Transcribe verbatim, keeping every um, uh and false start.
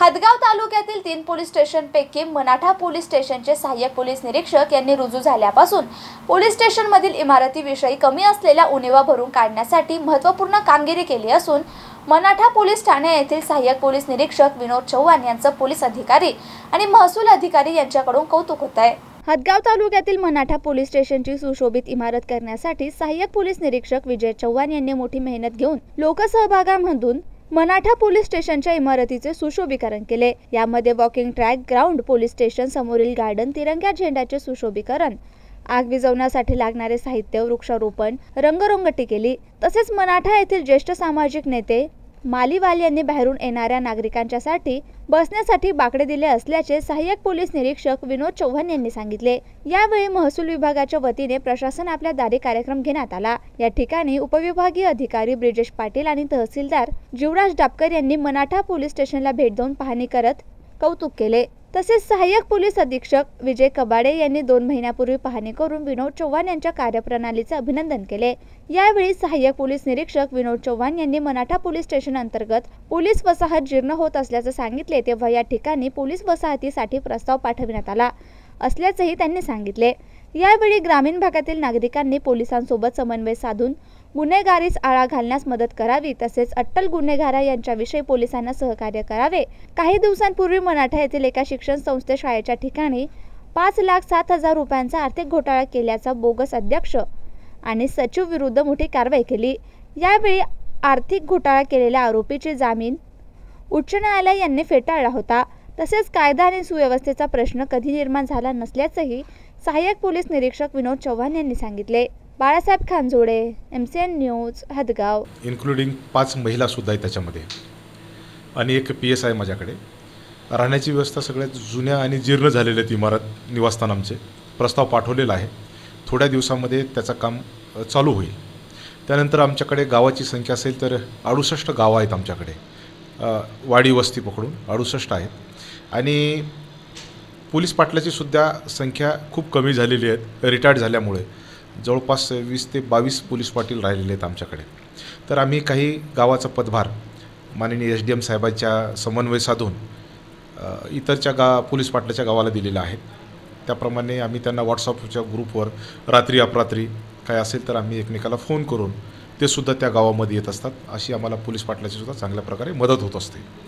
हदगाव तालुक्यातील तीन police स्टेशनपैकी मनाठा police स्टेशनचे सहाय्यक पोलीस निरीक्षक यांनी रुजू झाल्यापासून पोलीस स्टेशनमधील इमारतीविषयी कमी असलेल्या उणिवा भरून काढण्यासाठी महत्त्वपूर्ण कामगिरी केली असून मनाठा पोलीस ठाणे येथील सहाय्यक पोलीस निरीक्षक विनोद चव्हाण यांचं पोलीस अधिकारी आणि महसूल अधिकारी यांच्याकडून कौतुक होत आहे। हदगाव तालुक्यातील मनाठा पोलीस स्टेशनची सुशोभित इमारत करण्यासाठी सहाय्यक पोलीस निरीक्षक विजय चव्हाण यांनी मोठी मेहनत घेऊन लोकसहभागामधून मनाठा पोलीस स्टेशनच्या इमारतीचे सुशोभीकरण केले। यामध्ये walking track, ground, police station समोरील गार्डन, तिरंग्या झेंड्याचे सुशोभीकरण, आग विझवण्यासाठी लागणारे साहित्य, वृक्षारोपण, रंगरंगटी केली। तसेच मनाठा येथील ज्येष्ठ सामाजिक नेते मालीवाल यांनी बाहेरून येणाऱ्या नागरिकांच्यासाठी बसण्यासाठी बाकडे दिले असल्याचे सहाय्यक पोलीस निरीक्षक विनोद चव्हाण यांनी सांगितले। यावेळी महसूल विभागाच्या वतीने प्रशासन आपल्या दारी कार्यक्रम घेण्यात आला। या ठिकाणी उपविभागीय अधिकारी ब्रिजेश पाटील आणि तहसीलदार जीवराज डापकर यांनी मनाठा पोलीस स्टेशनला भेट देऊन पाहणी करत कौतुक केले। तसेच सहाय्यक पोलीस अधीक्षक विजय कबाडे यांनी दोन महिन्यापूर्वी पाहणी करून विनोद चव्हाण यांच्या कार्यप्रणालीचे अभिनंदन केले। यावेळी सहाय्यक पोलीस निरीक्षक विनोद चव्हाण यांनी मनाठा पोलीस स्टेशन अंतर्गत पोलीस वसाहत जीर्ण होत असल्याचे सांगितले, तेव्हा या ठिकाणी पोलीस वसाहतीसाठी प्रस्ताव पाठविण्यात आला असल्याचेही त्यांनी सांगितले। यावेळी ग्रामीण भागातील नागरिकांनी पोलिसांसोबत समन्वय साधून गुन्हेगारीस आळा घालण्यास मदत करावी, तसेच अट्टल गुन्हेगार यांच्याविषयी पोलिसांना सहकार्य करावे। काही दिवसांपूर्वी मनाठा येथील एका शिक्षण संस्थे शाळेच्या ठिकाणी पाच लाख सात हजार रुपयांचा आर्थिक घोटाळा केल्याचा बोगस अध्यक्ष आणि सचिव विरुद्ध मोठी कारवाई केली। यावेळी आर्थिक घोटाळा केलेल्या आरोपीची जामीन उच्च न्यायालय यांनी फेटाळला होता। तसेच कायदा आणि सुव्यवस्थेचा प्रश्न कधी निर्माण झाला नसल्याचेही सहाय्यक पोलीस निरीक्षक विनोद चव्हाण यांनी सांगितले। Balasaheb Khanjode, M C N news, Hadgaon. Including पाच महिला सुद्धा आहेत त्याच्यामध्ये आणि एक पी एस आहे माझ्याकडे। राहण्याची व्यवस्था सगळ्यात जुन्या आणि जीर्ण झालेल्या इमारत निवासस्थान आमचे प्रस्ताव पाठवलेला आहे। थोड्या दिवसामध्ये त्याचं काम चालू होईल। त्यानंतर आमच्याकडे गावाची संख्या असेल तर अडुसष्ट गावं आहेत आमच्याकडे, वाडी वस्ती पकडून अडुसष्ट आहेत आणि पोलीस पाटलाची सुद्धा संख्या खूप कमी झालेली आहे। रिटायर्ड झाल्यामुळे जवळपास वीस ते बावीस पोलीस पाटील राहिलेले आहेत आमच्याकडे। तर आम्ही काही गावाचा पदभार माननीय एस डी एम साहेबांच्या समन्वय साधून इतरच्या गा पोलीस पाटलाच्या गावाला दिलेला आहे। त्याप्रमाणे आम्ही त्यांना व्हॉट्सअपच्या ग्रुपवर रात्री अपरात्री काय असेल तर आम्ही एकमेकाला फोन करून ते सुद्धा त्या गावामध्ये येत असतात। अशी आम्हाला पोलीस पाटलाची सुद्धा चांगल्या प्रकारे मदत होत असते।